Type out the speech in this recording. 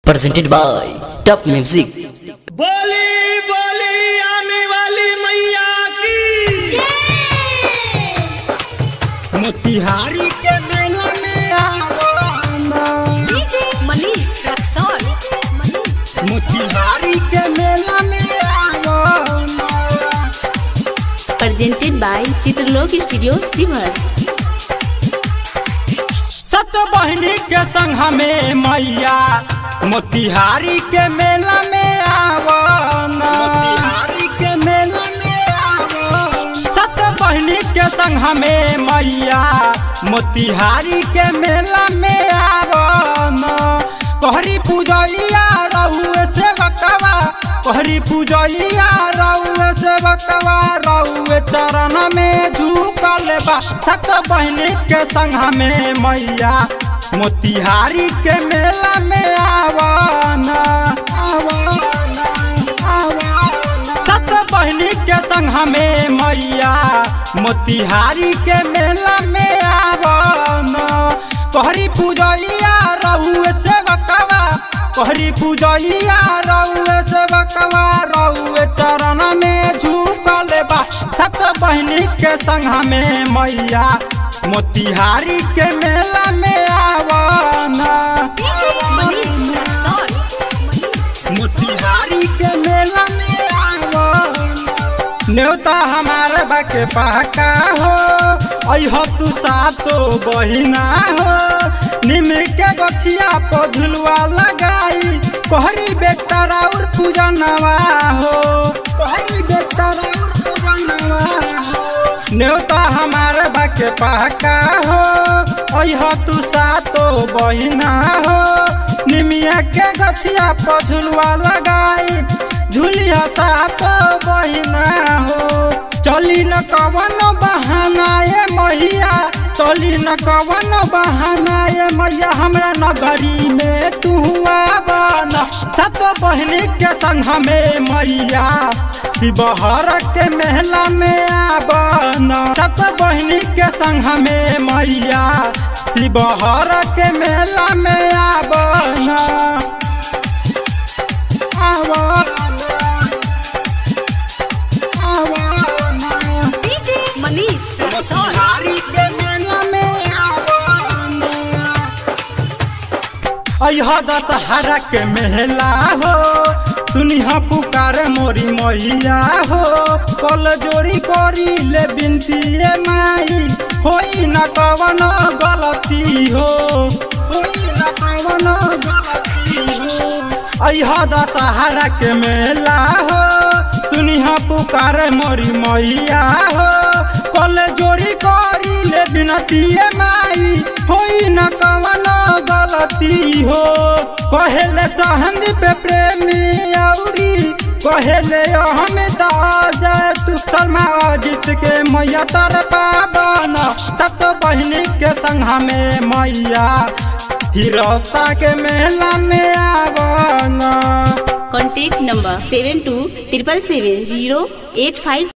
presented by Top Music। बोली बोली आने वाली मैया की मोतिहारी के मेला में आवाना डीजे मनीष रक्सौल मोतिहारी के मेला में आवाना presented by Chitralok studio Sheohar. सत बहनी के संग हमें मैया मोतिहारी के मेला में आवाना मोतिहारी के मेला में आवाना सत बहनी के संग हमें मैया मोतिहारी के मेला में आवाना कोहरी पूजलिया रहुए से बकवा कोहरी पूजलिया रहुए से बकवा रहुए चरण में झुकल बा सत बहनी के संग हमें मैया मोतिहारी के मेला में आवाना आवाना आवाना सत बहनी के संग हमें मैया मोतिहारी के मेला में आवाना कोहरी पूजलिया रहुए से बकवा कोहरी पूजलिया रहुए से बकवा रहुए चरण में झुकल बा सत बहनी के संग हमें मैया मोतिहारी के मेला में आवाना डीजे मनीष रक्सौल मोतिहारी के मेला में आवाना न्योता हमारे बाके पहका हो अहो तू सातो बहिना हो निम के गछिया पर झुलवा लगाई कोहरी बेटा राउर पूजनवा हो कोहरी बेटा राउर पूजनवा हो न्योता हमारे बाके पहका हो अहो तू सातो बहिना हो निमिया के गछिया पर झुलवा लगाई झुलिया सातो बहिना हो चली न कवन बहाना ये मैया चली न कवन बहाना ये मैया हमरा नगरी में तू आवाना सत बहनी के संग हमें मैया शिवहर के मेला में आवाना सत बहनी के संग हमें मैया शिवहर के मेला में आवाना आवाना डीजे मनीष रक्सौल मोतिहारी के मेला में आवाना अयह दशहरा के मेला हो सुनिहा पुकार मोरी मैया हो कल जोड़ी करी ले बिनती माई होई न कवन गलती हो होई न कवन गलती हो अयह दशहरा के मेला हो सुनिहा पुकार मोरी मैया हो कल जोड़ी करी ले बिनती माई होई न कवन गलती हो कहले सहंद पे प्रेमी औरी कहले अहमद आजाद तू शर्मा अजित के मैया तर पावना सत बहनी के संग हमें मैया हिरोता के मेला में आवाना। Contact number 72777085